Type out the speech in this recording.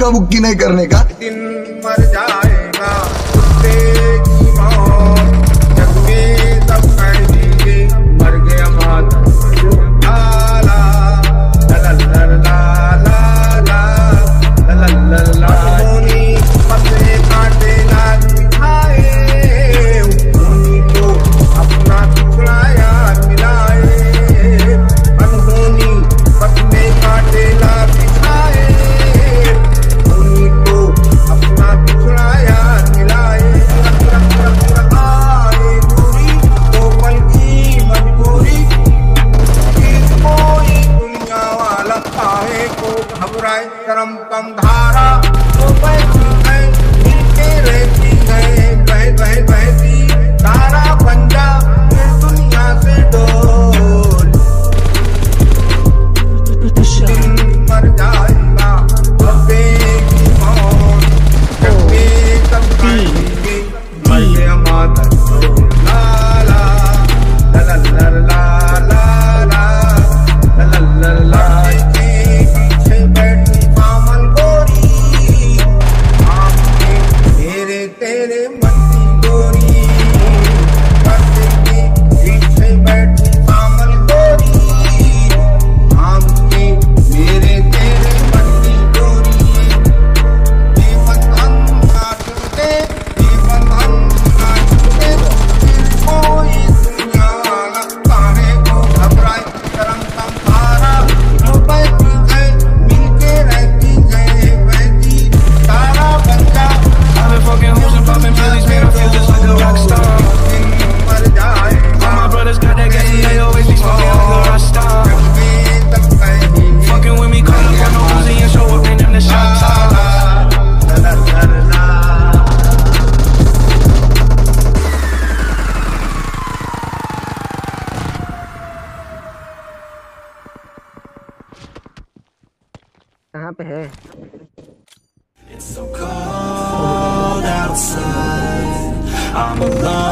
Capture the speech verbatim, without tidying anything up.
धक्का मुक्की नहीं करने का। दिन मर जाएगा कुत्ते की मौत, जग में सब कह देंगे मर गया माता लाला लललला लाला लललला। होनी पतले कांटे लाल दिखाए, होनी को अपना टुकड़ा यार मिलाए। अनहोनी पतले कांटे लाल दिखाए, होनी को अपना टुकड़ा यार मिलाए। आए दूरी तो पल की मजबूरी, कोई दुनिया वाला काहे को घबराए। करम कम धारा तो बहती है, मिलके रहती है, बह बह बहती तारा बन जा फिर दुनिया से डोल। दिन मर जाएगा कुत्ते की मौत, जग में सब कहेंगे मर गया माता लाला लललला लाला लललला। पीछे बैठी कामल गोरी, आँखें मेरे तेरे मन की गोरी। पर्दे के पीछे बैठी कामल गोरी, आँखें मेरे तेरे मन की गोरी। ये बंधन ना टूटे, ये बंधन ना टूटे, फिर कोई दुनिया वाला काहे को घबराए। करम कम धारा तो बहती है, मिलके रहती है, बहती तारा बन जा। I've been fucking hoes and popping pills, man, I feel just like a rock star. दिन मर जाएगा All my brothers got that gas and they always be smoking like a rock star. जग में सब कहेंगे Fucking with me, call up on the Uzi and show up in them the shot toss. लललला। कहाँ पे है? It's so cold outside. I'm alone.